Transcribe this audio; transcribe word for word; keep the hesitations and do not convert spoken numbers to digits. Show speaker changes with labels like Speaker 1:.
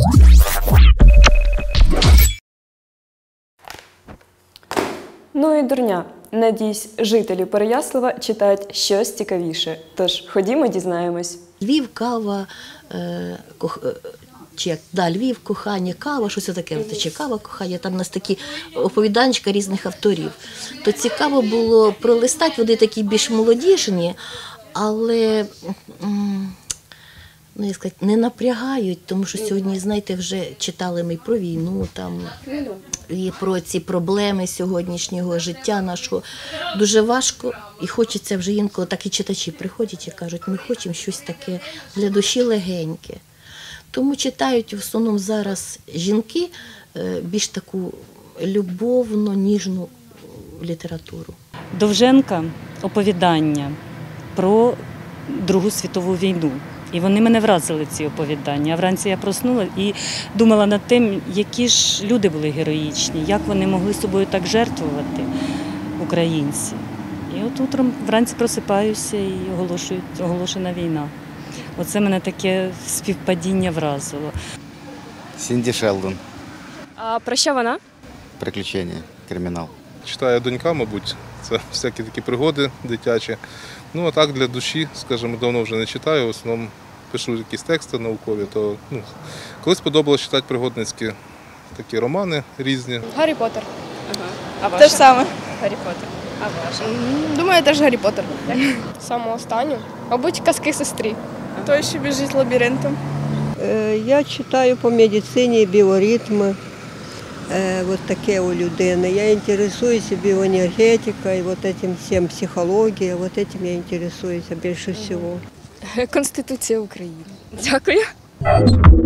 Speaker 1: Ну і дурня. Надіюсь, жителі Переяслава читають щось цікавіше. Тож, ходімо, дізнаємось.
Speaker 2: Львів, кава, е, кох... чи як, да, Львів, кохання, кава, щось таке, чи кава, кохання, там у нас такі оповіданчика різних авторів. То цікаво було пролистати, вони такі більш молодіжні, але ну, як сказати, не напрягають, тому що сьогодні, знаєте, вже читали ми про війну, там, і про ці проблеми сьогоднішнього життя нашого. Дуже важко і хочеться вже інколи, так і читачі приходять і кажуть, ми хочемо щось таке для душі легеньке. Тому читають в основному зараз жінки більш таку любовно, ніжну літературу.
Speaker 3: Довженка оповідання про Другу світову війну. І вони мене вразили, ці оповідання. А вранці я проснула і думала над тим, які ж люди були героїчні, як вони могли собою так жертвувати, українці. І от утром вранці просипаюся і оголошують, оголошена війна. Оце мене таке співпадіння вразило.
Speaker 4: Сінді Шелдон.
Speaker 1: А про що вона?
Speaker 4: Приключення, кримінал.
Speaker 5: Читає донька, мабуть, це всякі такі пригоди дитячі. Ну, а так для душі, скажімо, давно вже не читаю, в основному пишу якісь тексти наукові, то ну, колись подобалося читати пригодницькі такі романи різні.
Speaker 6: Гаррі Поттер.
Speaker 1: Ага. А ваша?
Speaker 6: Те ж саме.
Speaker 1: Гаррі Поттер. А ваша?
Speaker 6: Думаю, теж Гаррі Поттер. Саму останню. Мабуть, казки сестрі.
Speaker 1: Ага.
Speaker 6: Той, що біжить лабіринтом.
Speaker 7: Я читаю по медицині біоритми. Вот таке у людини. Я інтересуюся біоенергетикою, вот этим всім, психологією, вот этим я інтересуюся більше всього.
Speaker 1: Конституція України. Дякую.